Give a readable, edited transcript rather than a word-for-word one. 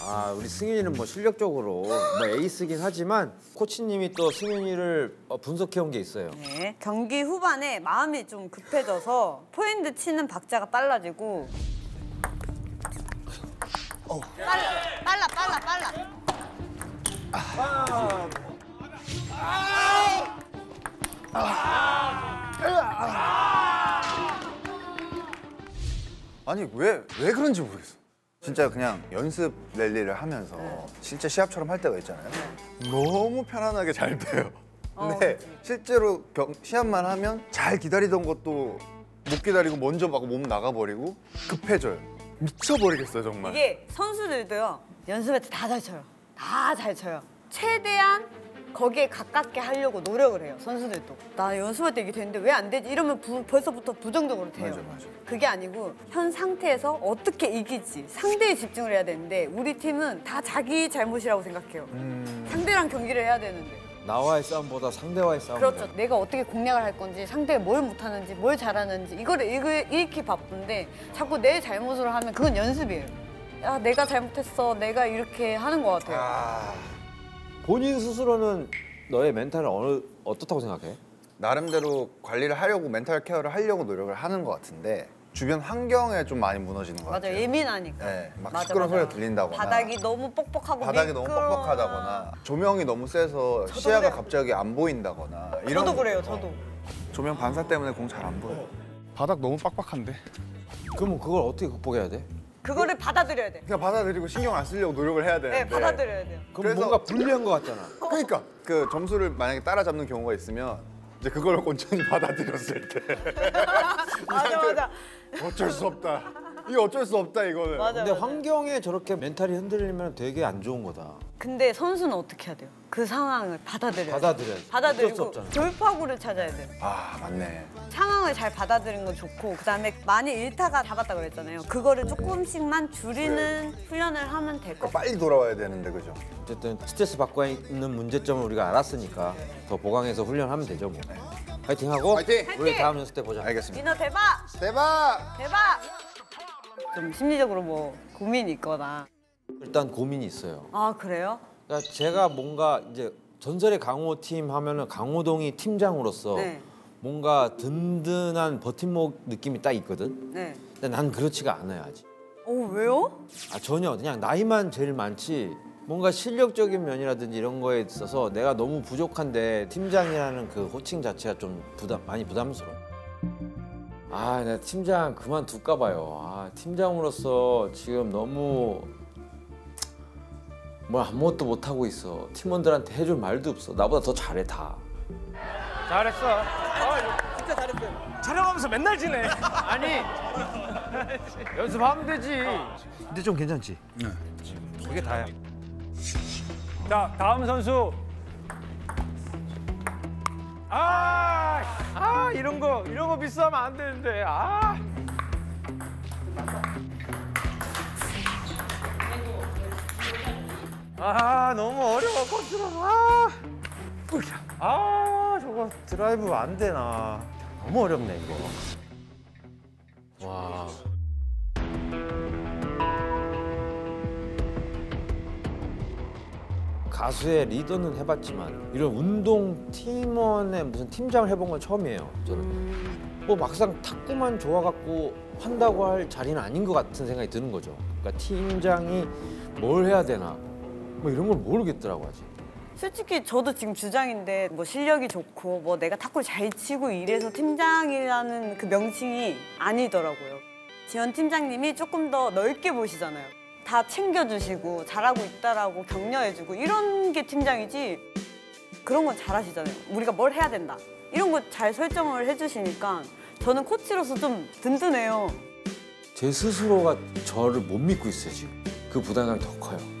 우리 승윤이는 뭐 실력적으로 뭐 에이스긴 하지만 코치님이 또 승윤이를 분석해온 게 있어요. 네. 경기 후반에 마음이 좀 급해져서 포핸드 치는 박자가 빨라지고 빨라. 아니 왜 그런지 모르겠어. 진짜 그냥 연습 랠리를 하면서 진짜 시합처럼 할 때가 있잖아요. 너무 편안하게 잘 돼요. 근데 실제로 시합만 하면 잘 기다리던 것도 못 기다리고 먼저 막 몸 나가버리고 급해져요. 미쳐버리겠어요 정말. 이게 선수들도요. 연습할 때 다 잘 쳐요. 다 잘 쳐요. 최대한 거기에 가깝게 하려고 노력을 해요. 선수들도. 나 연습할 때 이게 되는데 왜 안 되지? 이러면 벌써부터 부정적으로 돼요. 맞아. 그게 아니고 현 상태에서 어떻게 이기지? 상대에 집중을 해야 되는데 우리 팀은 다 자기 잘못이라고 생각해요. 상대랑 경기를 해야 되는데. 나와의 싸움보다 상대와의 싸움. 그렇죠. 내가 어떻게 공략을 할 건지, 상대가 뭘 못하는지, 뭘 잘하는지 이거를 읽기 바쁜데 자꾸 내 잘못으로 하면 그건 연습이에요. 야, 내가 잘못했어. 내가 이렇게 하는 것 같아요. 본인 스스로는 너의 멘탈은 어떻다고 생각해? 나름대로 관리를 하려고 멘탈 케어를 하려고 노력을 하는 것 같은데 주변 환경에 좀 많이 무너지는 것 같아요. 맞아요. 예민하니까. 네, 막 맞아, 시끄러운 맞아. 소리가 들린다거나 바닥이 너무 뻑뻑하고 바닥이 너무 뻑뻑하다거나 조명이 너무 세서 시야가 그래요. 갑자기 안 보인다거나 이런 저도 거. 그래요. 저도. 조명 반사 때문에 공 잘 안 보여. 바닥 너무 빡빡한데? 그러면 그걸 어떻게 극복해야 돼? 그거를 받아들여야 돼. 그냥 받아들이고 신경 안 쓰려고 노력을 해야 되는데. 네, 받아들여야 돼요. 그럼 그래서- 뭔가 불리한 것 같잖아. 그러니까 그 점수를 만약에 따라잡는 경우가 있으면 이제 그걸 온전히 받아들였을 때 맞아. 어쩔 수 없다. 이거 어쩔 수 없다 이거는. 맞아. 근데 환경에 저렇게 멘탈이 흔들리면 되게 안 좋은 거다. 근데 선수는 어떻게 해야 돼요? 그 상황을 받아들여야 돼요. 받아들여야지. 어쩔 수 받아들이고 없잖아. 돌파구를 찾아야 돼요. 아 맞네. 상황을 잘 받아들이는 건 좋고 그다음에 많이 일타가 잡았다 그랬잖아요. 그거를 조금씩만 줄이는 훈련을 하면 될 것 같아요. 빨리 돌아와야 되는데 그죠? 어쨌든 스트레스 받고 있는 문제점을 우리가 알았으니까 더 보강해서 훈련하면 되죠 뭐. 파이팅하고 파이팅! 우리 다음 연습 때 보자. 알겠습니다. 민호 대박! 대박! 대박! 좀 심리적으로 뭐 고민이 있거나. 일단 고민이 있어요. 아 그래요? 그러니까 제가 뭔가 이제 전설의 강호 팀 하면은 강호동이 팀장으로서 네. 뭔가 든든한 버팀목 느낌이 딱 있거든. 네. 근데 난 그렇지가 않아요 아직. 왜요? 전혀 그냥 나이만 제일 많지 뭔가 실력적인 면이라든지 이런 거에 있어서 내가 너무 부족한데 팀장이라는 그 호칭 자체가 좀 많이 부담스러워. 내가 팀장 그만둘까 봐요. 팀장으로서 지금 너무 뭘 아무것도 못하고 있어. 팀원들한테 해줄 말도 없어. 나보다 더 잘해 다. 잘했어. 진짜 잘했어요. 촬영하면서 맨날 지내. 아니 연습하면 되지. 근데 좀 괜찮지? 그게 다야. 자 다음 선수. 이런 거 비싸면 안 되는데. 너무 어려워 컨트롤. 저거 드라이브 안 되나. 너무 어렵네 이거. 와. 가수의 리더는 해봤지만 이런 운동 팀원의 무슨 팀장을 해본 건 처음이에요. 저는 뭐 막상 탁구만 좋아갖고 한다고 할 자리는 아닌 것 같은 생각이 드는 거죠. 그러니까 팀장이 뭘 해야 되나 뭐 이런 걸 모르겠더라고 아직. 솔직히 저도 지금 주장인데 뭐 실력이 좋고 뭐 내가 탁구를 잘 치고 이래서 팀장이라는 그 명칭이 아니더라고요. 지원 팀장님이 조금 더 넓게 보시잖아요. 다 챙겨주시고 잘하고 있다라고 격려해주고 이런 게 팀장이지 그런 건 잘하시잖아요. 우리가 뭘 해야 된다. 이런 거 잘 설정을 해주시니까 저는 코치로서 좀 든든해요. 제 스스로가 저를 못 믿고 있어요 지금. 그 부담감이 더 커요.